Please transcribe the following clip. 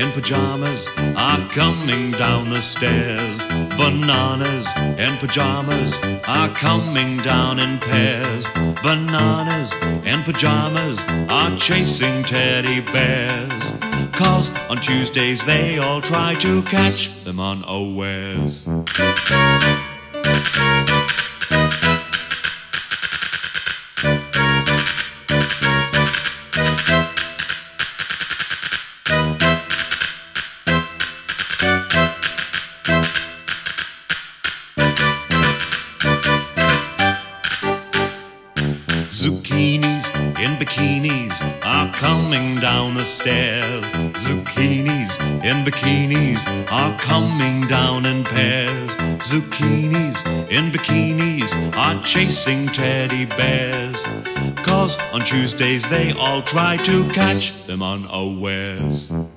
in pajamas are coming down the stairs. Bananas in pajamas are coming down in pairs. Bananas in pajamas are chasing teddy bears. 'Cause on Tuesdays they all try to catch them unawares. Zucchinis in bikinis are coming down the stairs. Zucchinis in bikinis are coming down in pairs. Zucchinis in bikinis are chasing teddy bears. 'Cause on Tuesdays they all try to catch them unawares.